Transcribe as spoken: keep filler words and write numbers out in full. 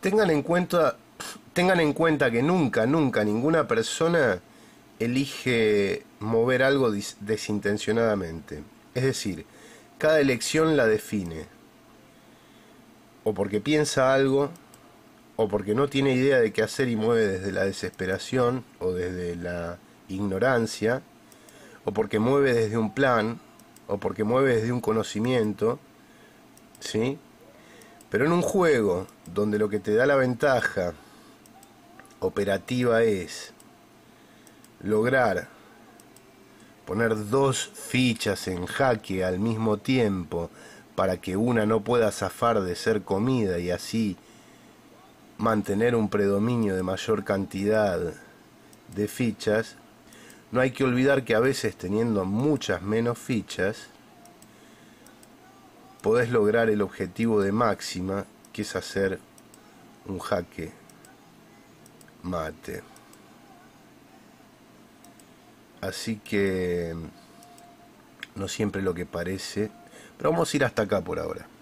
Tengan en cuenta, tengan en cuenta que nunca, nunca ninguna persona elige mover algo dis- desintencionadamente. Es decir, cada elección la define o porque piensa algo, o porque no tiene idea de qué hacer y mueve desde la desesperación o desde la ignorancia, o porque mueve desde un plan, o porque mueve desde un conocimiento, ¿sí? Pero en un juego donde lo que te da la ventaja operativa es lograr poner dos fichas en jaque al mismo tiempo para que una no pueda zafar de ser comida y así mantener un predominio de mayor cantidad de fichas, no hay que olvidar que a veces teniendo muchas menos fichas podés lograr el objetivo de máxima, que es hacer un jaque mate. Así que no siempre lo que parece, pero vamos a ir hasta acá por ahora.